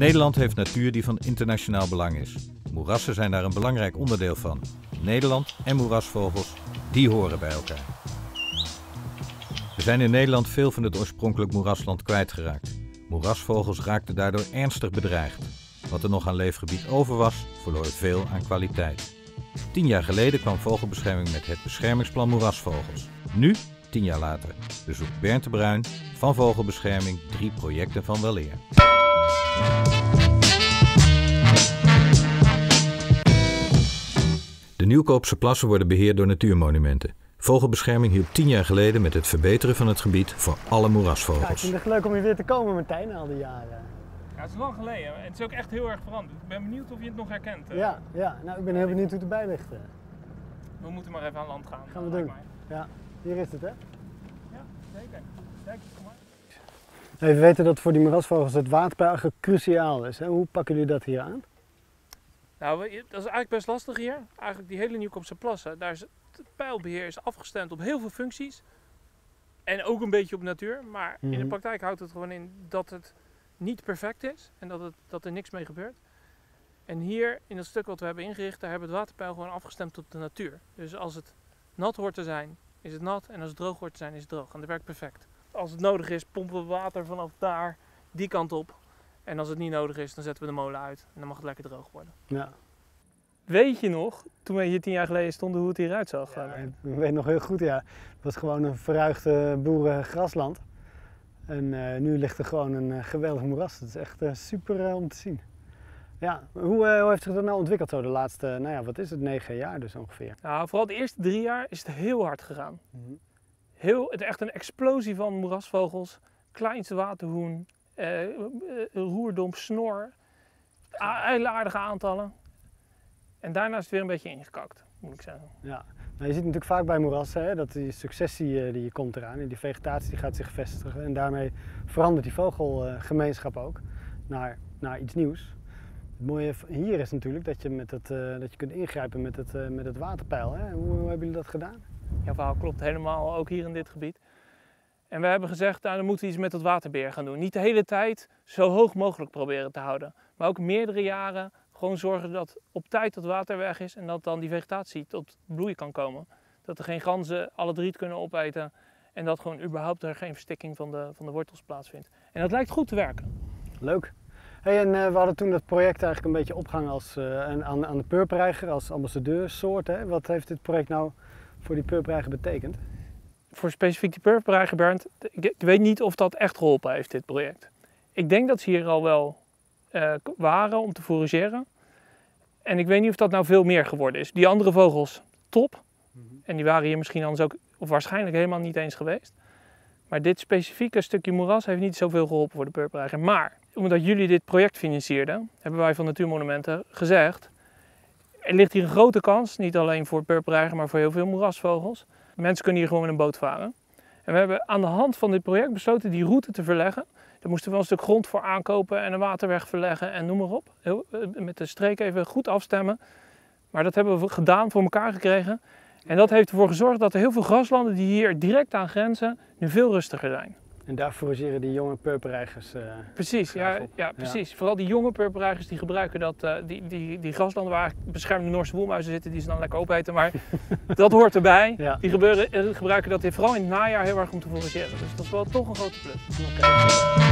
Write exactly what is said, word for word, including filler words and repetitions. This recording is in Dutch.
Nederland heeft natuur die van internationaal belang is. Moerassen zijn daar een belangrijk onderdeel van. Nederland en moerasvogels, die horen bij elkaar. We zijn in Nederland veel van het oorspronkelijk moerasland kwijtgeraakt. Moerasvogels raakten daardoor ernstig bedreigd. Wat er nog aan leefgebied over was, verloor veel aan kwaliteit. Tien jaar geleden kwam Vogelbescherming met het beschermingsplan Moerasvogels. Nu, tien jaar later, bezoekt Bernd de Bruin van Vogelbescherming drie projecten van weleer. De Nieuwkoopse plassen worden beheerd door Natuurmonumenten. Vogelbescherming hielp tien jaar geleden met het verbeteren van het gebied voor alle moerasvogels. Ja, ik vind het leuk om hier weer te komen, Martijn, al die jaren. Ja, het is lang geleden en het is ook echt heel erg veranderd. Ik ben benieuwd of je het nog herkent. Ja, ja, nou, ik ben heel benieuwd hoe het erbij ligt. We moeten maar even aan land gaan. Gaan we doen. Ja, hier is het, hè? Ja, zeker. Kijk, kom maar. Even weten dat voor die moerasvogels het waterpeil cruciaal is. Hè? Hoe pakken jullie dat hier aan? Nou, dat is eigenlijk best lastig hier. Eigenlijk die hele Nieuwkoopse plassen, daar is het peilbeheer is afgestemd op heel veel functies. En ook een beetje op natuur. Maar mm-hmm. in de praktijk houdt het gewoon in dat het niet perfect is en dat, het, dat er niks mee gebeurt. En hier in het stuk wat we hebben ingericht, daar hebben we het waterpeil gewoon afgestemd op de natuur. Dus als het nat hoort te zijn, is het nat en als het droog hoort te zijn, is het droog. En dat werkt perfect. Als het nodig is, pompen we water vanaf daar, die kant op. En als het niet nodig is, dan zetten we de molen uit en dan mag het lekker droog worden. Ja. Weet je nog, toen we hier tien jaar geleden stonden, hoe het hieruit zag? Ja, ik weet nog heel goed, ja. Het was gewoon een verruigde boerengrasland. En uh, nu ligt er gewoon een uh, geweldig moeras. Het is echt uh, super uh, om te zien. Ja, hoe, uh, hoe heeft zich dat nou ontwikkeld zo de laatste, nou ja, wat is het, negen jaar dus ongeveer? Nou, vooral de eerste drie jaar is het heel hard gegaan. Mm-hmm. Heel, het is echt een explosie van moerasvogels, kleinste waterhoen, uh, uh, roerdomp, snor, hele aardige aantallen. En daarna is het weer een beetje ingekakt, moet ik zeggen. Ja. Nou, je ziet natuurlijk vaak bij moerassen hè, dat die successie uh, die komt eraan en die vegetatie die gaat zich vestigen. En daarmee verandert die vogelgemeenschap ook naar, naar iets nieuws. Het mooie hier is natuurlijk dat je, met het, uh, dat je kunt ingrijpen met het, uh, met het waterpeil. Hè? Hoe, hoe hebben jullie dat gedaan? Jouw verhaal klopt helemaal, ook hier in dit gebied. En we hebben gezegd, nou, dan moeten we iets met het waterbeheer gaan doen. Niet de hele tijd zo hoog mogelijk proberen te houden, maar ook meerdere jaren. Gewoon zorgen dat op tijd het water weg is en dat dan die vegetatie tot bloei kan komen. Dat er geen ganzen alle riet kunnen opeten en dat gewoon überhaupt er geen verstikking van de, van de wortels plaatsvindt. En dat lijkt goed te werken. Leuk. Hey, en uh, we hadden toen dat project eigenlijk een beetje opgehangen als, uh, aan, aan de purperreiger als ambassadeursoort. Hè? Wat heeft dit project nou voor die purperreiger betekend? Voor specifiek die purperreiger, Bernd, ik, ik weet niet of dat echt geholpen heeft, dit project. Ik denk dat ze hier al wel uh, waren om te fourageren. En ik weet niet of dat nou veel meer geworden is. Die andere vogels, top. Mm-hmm. En die waren hier misschien anders ook, of waarschijnlijk helemaal niet eens geweest. Maar dit specifieke stukje moeras heeft niet zoveel geholpen voor de purperreiger. Maar, omdat jullie dit project financierden, hebben wij van Natuurmonumenten gezegd, er ligt hier een grote kans, niet alleen voor purperreiger, maar voor heel veel moerasvogels. Mensen kunnen hier gewoon met een boot varen. En we hebben aan de hand van dit project besloten die route te verleggen. Daar moesten we wel een stuk grond voor aankopen en een waterweg verleggen en noem maar op. Heel, met de streek even goed afstemmen. Maar dat hebben we gedaan, voor elkaar gekregen. En dat heeft ervoor gezorgd dat er heel veel graslanden die hier direct aan grenzen nu veel rustiger zijn. En daar forageren die jonge purperreigers uh, Precies, ja, ja, precies. Ja. Vooral die jonge purperreigers die gebruiken dat, uh, die, die, die graslanden waar beschermde Noorse woelmuizen zitten, die ze dan lekker opeten. Maar dat hoort erbij. Ja. Die gebeuren, gebruiken dat vooral in het najaar heel erg om te forageren. Dus dat is wel toch een grote plus. Okay.